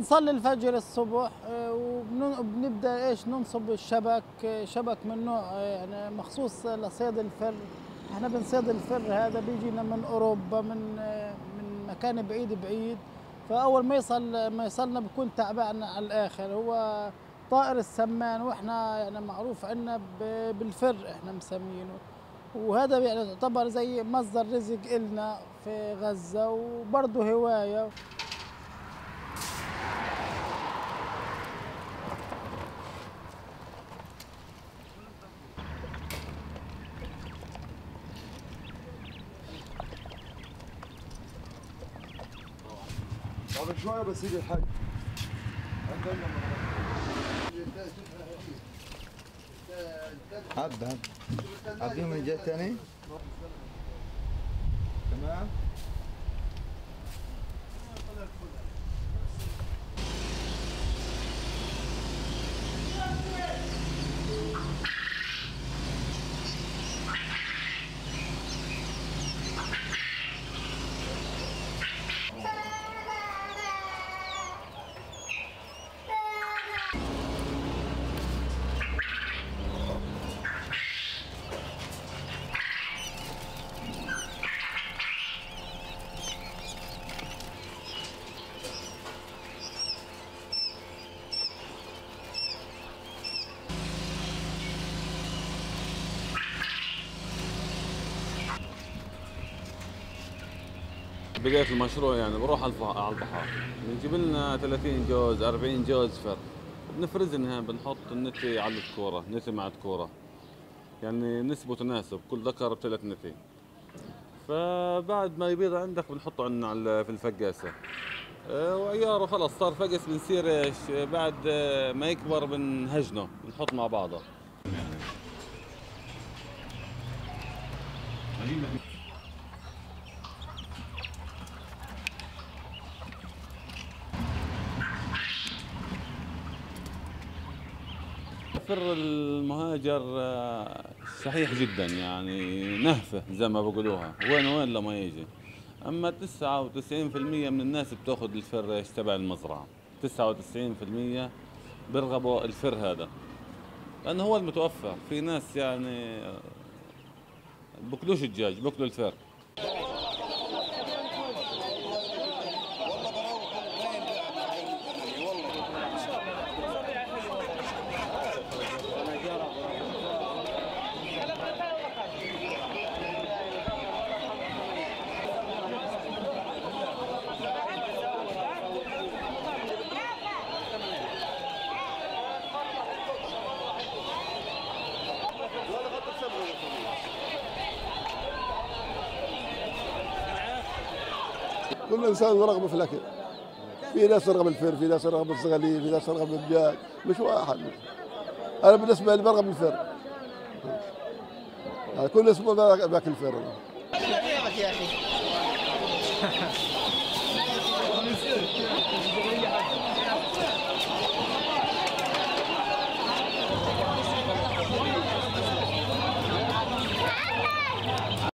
بنصلي الفجر الصبح، وبنبدا ايش ننصب الشبك، شبك من نوع يعني مخصوص لصيد الفر. احنا بنصيد الفر هذا بيجينا من اوروبا، من مكان بعيد بعيد. فاول ما يصلنا بكون تعبان على الاخر. هو طائر السمان، واحنا يعني معروف عندنا بالفر احنا مسمينه. وهذا يعني يعتبر زي مصدر رزق إلنا في غزة، وبرضه هواية. طب شوية بس يجي الحاج. هب هبيهم من الجهة الثانية. تمام. بداية المشروع يعني بروح على البحر، بنجيب لنا 30 جوز 40 جوز فر، بنفرزنها، بنحط النتي على الكورة، نتي مع الكورة، يعني نسبة تناسب، كل ذكر بثلاث نتي. فبعد ما يبيض عندك بنحطه عندنا في الفقاسة، وعياره خلص صار فقس. بنصير ايش بعد ما يكبر بنهجنه، بنحط مع بعضه. الفر المهاجر شحيح جدا، يعني نهفه زي ما بقولوها، وين لما يجي. اما 99% من الناس بتاخذ الفر ايش تبع المزرعه. 99% بيرغبوا الفر هذا لانه هو المتوفر. في ناس يعني باكلوش الدجاج، باكلوا الفر. كل انسان رغبه في الاكل. في ناس ترغب الفر، في ناس ترغب الصغاليل، في ناس ترغب الدجاج، مش واحد. انا بالنسبه لي برغب الفر. يعني كل اسبوع باكل فر. يا اخي